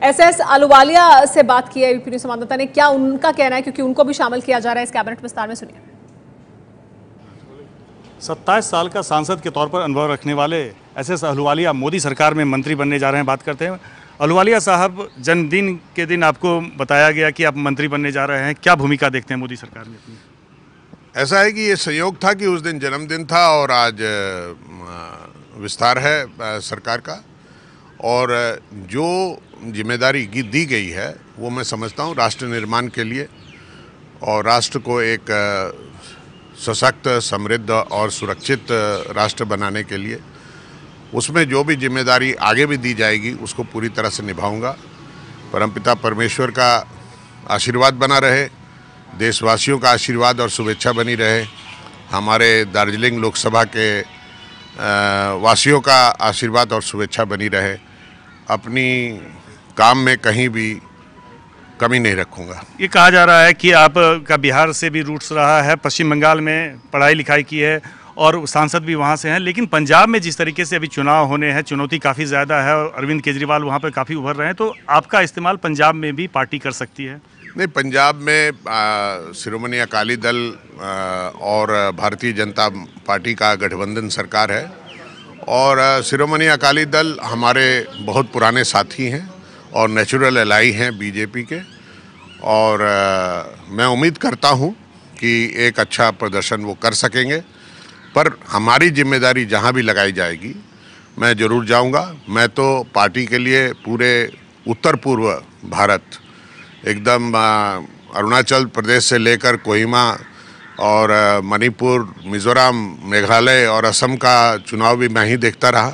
SS Ahluwalia से बात की है एबीपी न्यूज़ संवाददाता ने, क्या उनका कहना है, क्योंकि उनको भी शामिल किया जा रहा है इस कैबिनेट विस्तार में। सुनिए। 27 साल का सांसद के तौर पर अनुभव रखने वाले SS आहलूवालिया मोदी सरकार में मंत्री बनने जा रहे हैं। बात करते हैं आहलूवालिया साहब, जन्मदिन के दिन आपको बताया गया कि आप मंत्री बनने जा रहे हैं, क्या भूमिका देखते हैं मोदी सरकार में अपनी? ऐसा है कि ये संयोग था कि उस दिन जन्मदिन था और आज विस्तार है सरकार का, और जो जिम्मेदारी दी गई है वो मैं समझता हूँ राष्ट्र निर्माण के लिए और राष्ट्र को एक सशक्त, समृद्ध और सुरक्षित राष्ट्र बनाने के लिए उसमें जो भी जिम्मेदारी आगे भी दी जाएगी उसको पूरी तरह से निभाऊंगा। परमपिता परमेश्वर का आशीर्वाद बना रहे, देशवासियों का आशीर्वाद और शुभेच्छा बनी रहे, हमारे दार्जिलिंग लोकसभा के वासियों का आशीर्वाद और शुभेच्छा बनी रहे। अपनी काम में कहीं भी कमी नहीं रखूंगा। ये कहा जा रहा है कि आपका बिहार से भी रूट्स रहा है, पश्चिम बंगाल में पढ़ाई लिखाई की है और सांसद भी वहाँ से हैं, लेकिन पंजाब में जिस तरीके से अभी चुनाव होने हैं, चुनौती काफ़ी ज़्यादा है और अरविंद केजरीवाल वहाँ पर काफ़ी उभर रहे हैं, तो आपका इस्तेमाल पंजाब में भी पार्टी कर सकती है? नहीं, पंजाब में शिरोमणि अकाली दल और भारतीय जनता पार्टी का गठबंधन सरकार है और शिरोमणि अकाली दल हमारे बहुत पुराने साथी हैं और नेचुरल एलाई हैं बीजेपी के, और मैं उम्मीद करता हूं कि एक अच्छा प्रदर्शन वो कर सकेंगे। पर हमारी जिम्मेदारी जहां भी लगाई जाएगी मैं ज़रूर जाऊंगा। मैं तो पार्टी के लिए पूरे उत्तर पूर्व भारत, एकदम अरुणाचल प्रदेश से लेकर कोहिमा और मणिपुर, मिज़ोरम, मेघालय और असम का चुनाव भी मैं ही देखता रहा।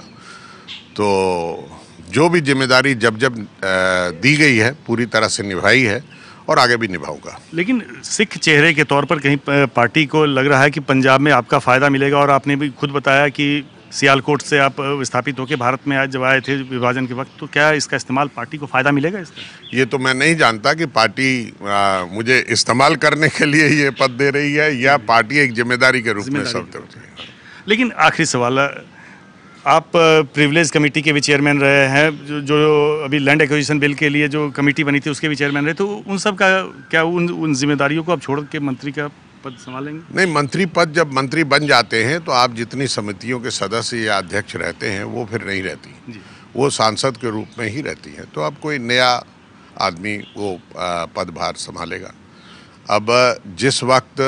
तो जो भी जिम्मेदारी जब दी गई है पूरी तरह से निभाई है और आगे भी निभाऊंगा। लेकिन सिख चेहरे के तौर पर कहीं पार्टी को लग रहा है कि पंजाब में आपका फ़ायदा मिलेगा, और आपने भी खुद बताया कि सियालकोट से आप विस्थापित होकर भारत में आज जब आए थे विभाजन के वक्त, तो क्या इसका इस्तेमाल पार्टी को फ़ायदा मिलेगा इसका? ये तो मैं नहीं जानता कि पार्टी मुझे इस्तेमाल करने के लिए ये पद दे रही है या पार्टी एक जिम्मेदारी के रूप में सब। लेकिन आखिरी सवाल, आप प्रिविलेज कमेटी के भी चेयरमैन रहे हैं, जो अभी लैंड एक्विजिशन बिल के लिए जो कमेटी बनी थी उसके भी चेयरमैन रहे, तो उन सब का क्या उन जिम्मेदारियों को आप छोड़ के मंत्री का पद संभालेंगे? नहीं, मंत्री पद जब मंत्री बन जाते हैं तो आप जितनी समितियों के सदस्य या अध्यक्ष रहते हैं वो फिर नहीं रहती, वो सांसद के रूप में ही रहती हैं। तो अब कोई नया आदमी वो पदभार संभालेगा। अब जिस वक्त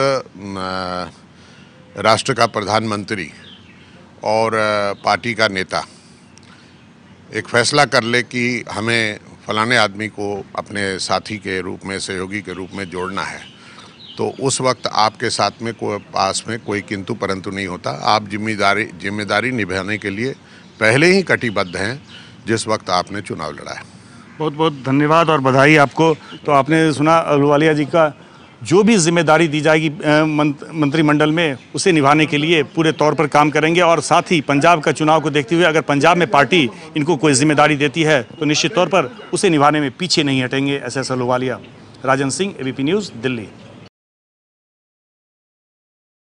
राष्ट्र का प्रधानमंत्री और पार्टी का नेता एक फैसला कर ले कि हमें फलाने आदमी को अपने साथी के रूप में, सहयोगी के रूप में जोड़ना है, तो उस वक्त आपके साथ में पास में कोई किंतु परंतु नहीं होता। आप जिम्मेदारी निभाने के लिए पहले ही कटिबद्ध हैं जिस वक्त आपने चुनाव लड़ा है। बहुत बहुत धन्यवाद और बधाई आपको। तो आपने सुना आहलूवालिया जी का, जो भी जिम्मेदारी दी जाएगी मंत्रिमंडल में उसे निभाने के लिए पूरे तौर पर काम करेंगे, और साथ ही पंजाब का चुनाव को देखते हुए अगर पंजाब में पार्टी इनको कोई जिम्मेदारी देती है तो निश्चित तौर पर उसे निभाने में पीछे नहीं हटेंगे SS Ahluwalia. Rajan Singh, ABP News, Delhi.